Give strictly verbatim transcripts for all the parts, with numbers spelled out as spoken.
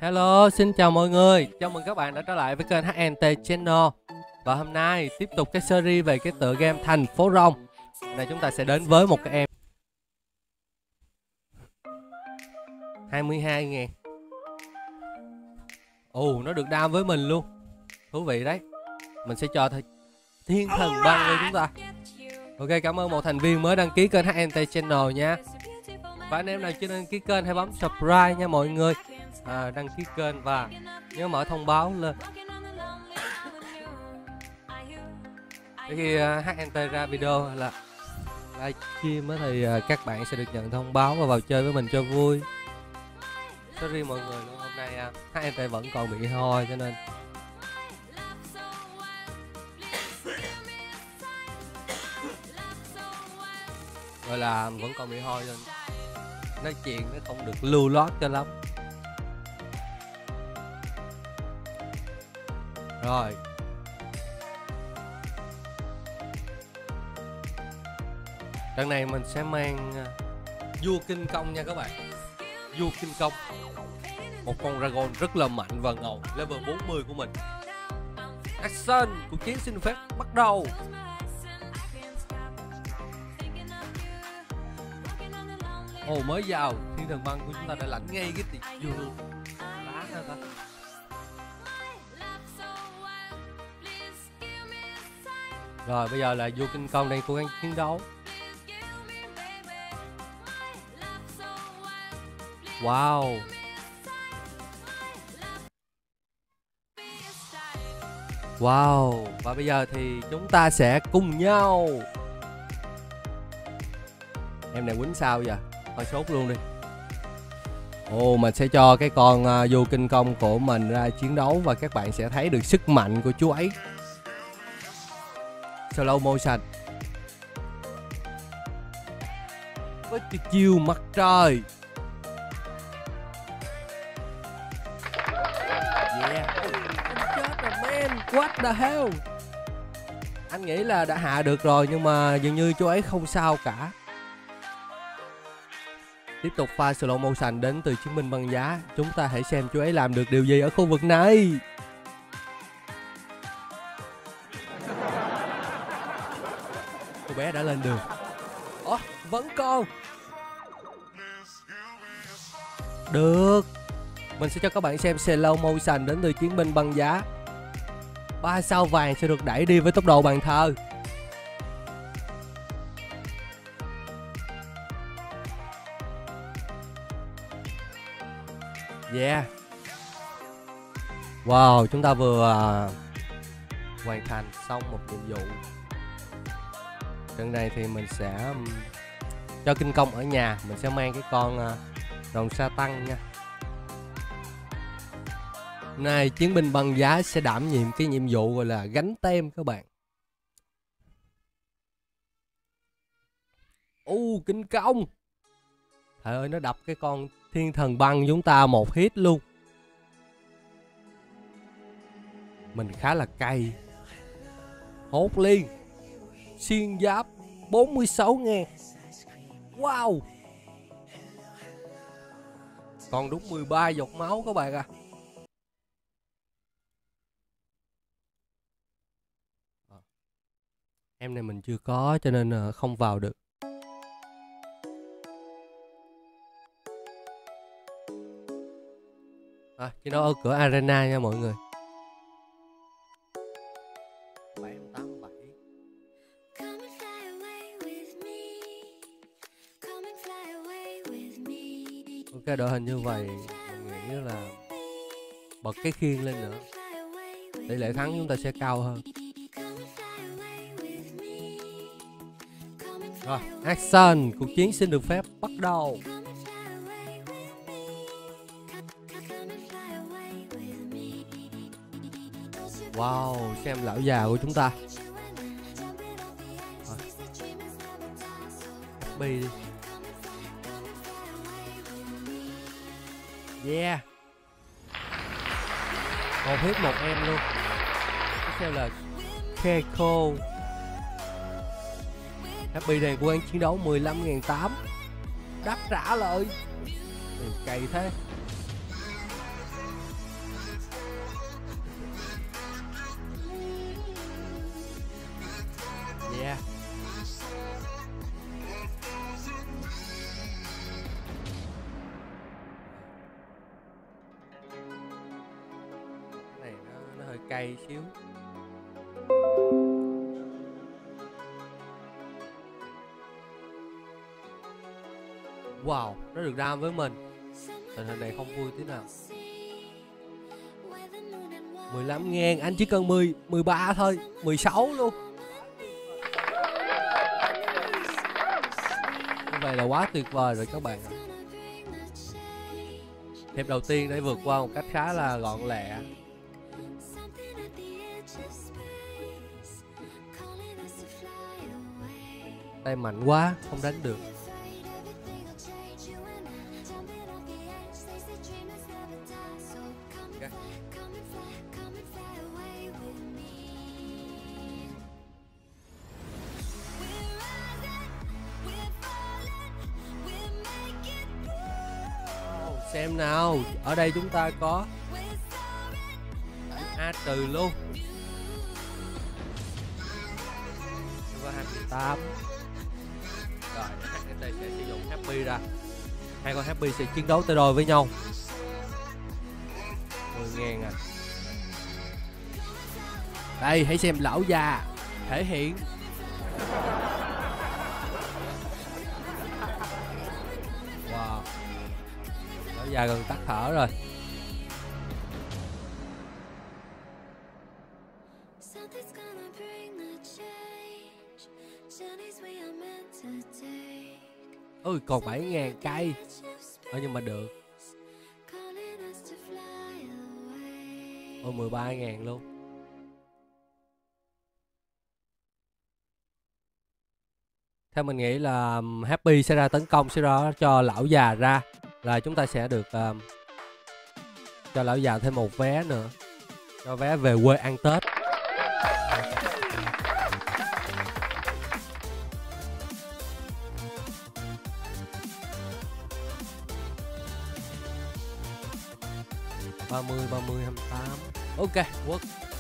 Hello, xin chào mọi người. Chào mừng các bạn đã trở lại với kênh hát en tê Channel. Và hôm nay tiếp tục cái series về cái tựa game Thành Phố Rồng. Này chúng ta sẽ đến với một cái em hai mươi hai ngàn. Ồ, nó được đam với mình luôn. Thú vị đấy. Mình sẽ cho thôi thiên thần băng cho chúng ta. Ok, cảm ơn một thành viên mới đăng ký kênh hát en tê Channel nha. Và anh em nào chưa đăng ký kênh hãy bấm subscribe nha mọi người. À, đăng ký kênh và nhớ mở thông báo lên để khi uh, hát en tê ra video là live stream thì uh, các bạn sẽ được nhận thông báo và vào chơi với mình cho vui. Sorry mọi người luôn, hôm nay uh, hát en tê vẫn còn bị hôi cho nên gọi là vẫn còn bị hôi nên nói chuyện nó không được lưu loát cho lắm. Rồi trận này mình sẽ mang uh, vua kinh công nha các bạn. Vua kinh công, một con dragon rất là mạnh và ngầu, level bốn mươi của mình. Action, cuộc chiến xin được phép bắt đầu. Ồ, mới vào thiên thần băng của chúng ta đã lãnh ngay cái tiệc vua lá ra ta. Rồi bây giờ là vua kinh công đang cố gắng chiến đấu. Wow. Wow. Và bây giờ thì chúng ta sẽ cùng nhau. Em này quýnh sao giờ? Thôi sốt luôn đi. Ồ, mình sẽ cho cái con uh, vua kinh công của mình ra chiến đấu và các bạn sẽ thấy được sức mạnh của chú ấy. Slow motion với cái chiêu mặt trời. Yeah. Anh chết rồi man. What the hell. Anh nghĩ là đã hạ được rồi nhưng mà dường như chú ấy không sao cả. Tiếp tục pha slow motion đến từ chiến binh băng giá. Chúng ta hãy xem chú ấy làm được điều gì ở khu vực này. Cô bé đã lên đường. Ồ, vẫn còn. Được. Mình sẽ cho các bạn xem slow motion đến từ chiến binh băng giá. Ba sao vàng sẽ được đẩy đi với tốc độ bàn thờ. Yeah. Wow, chúng ta vừa uh, hoàn thành xong một nhiệm vụ. Trận này thì mình sẽ um, cho kinh công ở nhà. Mình sẽ mang cái con uh, rồng sa tăng nha. Này, chiến binh băng giá sẽ đảm nhiệm cái nhiệm vụ gọi là gánh tem các bạn. U uh, kinh công. Trời ơi, nó đập cái con thiên thần băng chúng ta một hit luôn. Mình khá là cay. Hốt liên. Xuyên giáp bốn mươi sáu ngàn. Wow. Còn đúng mười ba giọt máu các bạn à. Em này mình chưa có cho nên không vào được. À, chiến đấu ở cửa arena nha mọi người. bảy tám bảy. Ok, đội hình như vậy mình nghĩ là bật cái khiên lên nữa, tỷ lệ thắng chúng ta sẽ cao hơn. Rồi, action, cuộc chiến xin được phép bắt đầu. Wow, xem lão già của chúng ta. Rồi. ép pê đi. Yeah. Một hit một em luôn. Tiếp theo là Keiko. ép pê này cố gắng chiến đấu mười lăm nghìn tám trăm. Đáp trả lời. Ừ, cày thế. cay xíu. Wow, nó được ram với mình. Tình hình này không vui tí nào. mười lăm ngàn, anh chỉ cần mười, mười ba thôi, mười sáu luôn. Như vậy là quá tuyệt vời rồi các bạn ạ. Hiệp đầu tiên đã vượt qua một cách khá là gọn lẹ. Tay mạnh quá, không đánh được. Okay. Xem nào, ở đây chúng ta có A trừ luôn. Có hai mươi tám. Rồi, anh ta sẽ sử dụng Happy ra. Hai con Happy sẽ chiến đấu tay đôi với nhau. mười ngàn à. Đây, hãy xem lão già thể hiện. Wow, lão già gần tắt thở rồi. Ôi, còn bảy ngàn cây. Ờ, nhưng mà được. Ôi, mười ba ngàn luôn. Theo mình nghĩ là Happy sẽ ra tấn công, sẽ ra cho lão già ra. Là chúng ta sẽ được uh, cho lão già thêm một vé nữa. Cho vé về quê ăn Tết. ba mươi, ba mươi, hai mươi tám. Ok, quất.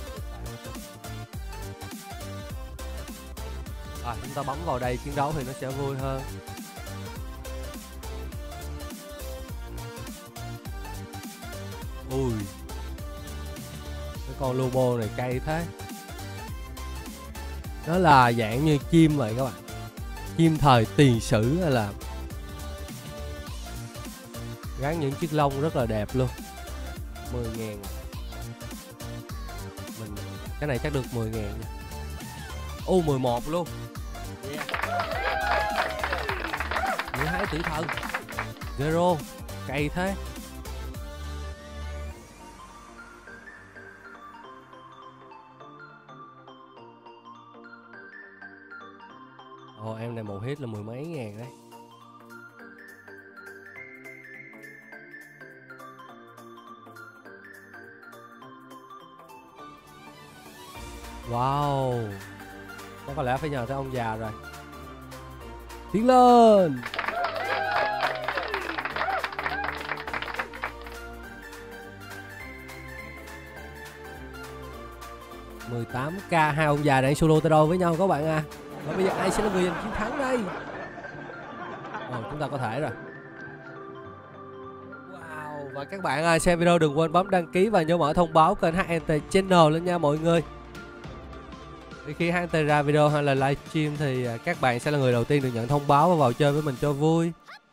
À, chúng ta bấm vào đây chiến đấu thì nó sẽ vui hơn. Ui, cái con Lobo này cay thế. Nó là dạng như chim vậy các bạn. Chim thời tiền sử hay là gắn những chiếc lông rất là đẹp luôn. Mười ngàn. Mình cái này chắc được mười ngàn nha. Ô, mười một luôn. Yeah. Những hái tử thần Zero. Cay thế. Ồ, em này một hit là mười mấy ngàn đấy. Wow, chắc có lẽ phải nhờ tới ông già rồi. Tiến lên. mười tám k, hai ông già đang solo tay đôi với nhau các bạn à. Và bây giờ ai sẽ là người giành chiến thắng đây? Ồ, chúng ta có thể rồi. Wow, và các bạn ơi, xem video đừng quên bấm đăng ký và nhớ mở thông báo kênh hát en tê Channel lên nha mọi người. Thì khi hát en tê ra video hay là livestream thì các bạn sẽ là người đầu tiên được nhận thông báo và vào chơi với mình cho vui.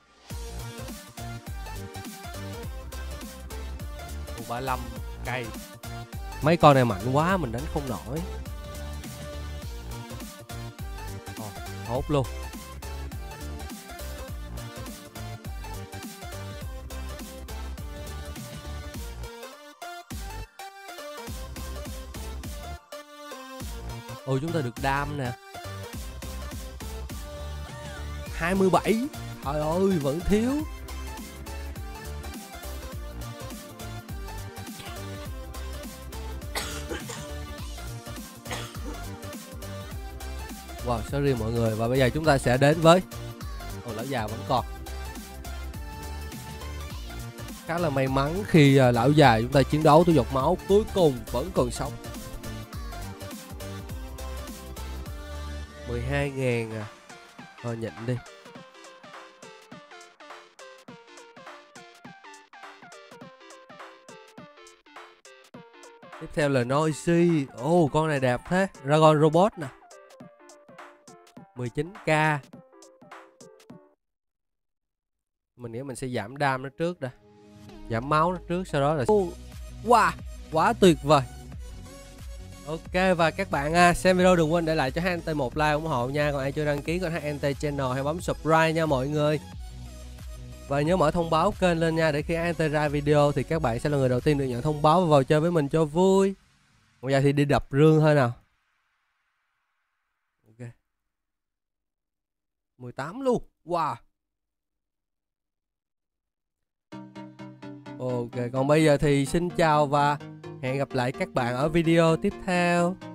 ba mươi lăm cây. Mấy con này mạnh quá mình đánh không nổi. Ồ, hốt luôn. Ôi, chúng ta được đam nè. hai mươi bảy. Trời ơi, vẫn thiếu. Wow, sorry mọi người. Và bây giờ chúng ta sẽ đến với... Ồ, lão già vẫn còn. Khá là may mắn khi uh, lão già chúng ta chiến đấu tới giọt máu cuối cùng vẫn còn sống. mười hai ngàn à. Thôi nhịn đi. Tiếp theo là Noisy. Ồ, oh, con này đẹp thế. Dragon Robot nè. mười chín k. Mình nghĩ mình sẽ giảm đam nó trước đã. Giảm máu nó trước, sau đó là... Oh, wow, quá tuyệt vời. Ok, và các bạn à, xem video đừng quên để lại cho hát en tê một like ủng hộ nha. Còn ai chưa đăng ký kênh hát en tê Channel hãy bấm subscribe nha mọi người. Và nhớ mở thông báo kênh lên nha, để khi hát en tê ra video thì các bạn sẽ là người đầu tiên được nhận thông báo và vào chơi với mình cho vui. Bây giờ thì đi đập rương thôi nào. Ok, mười tám luôn. Wow. Ok, còn bây giờ thì xin chào và hẹn gặp lại các bạn ở video tiếp theo.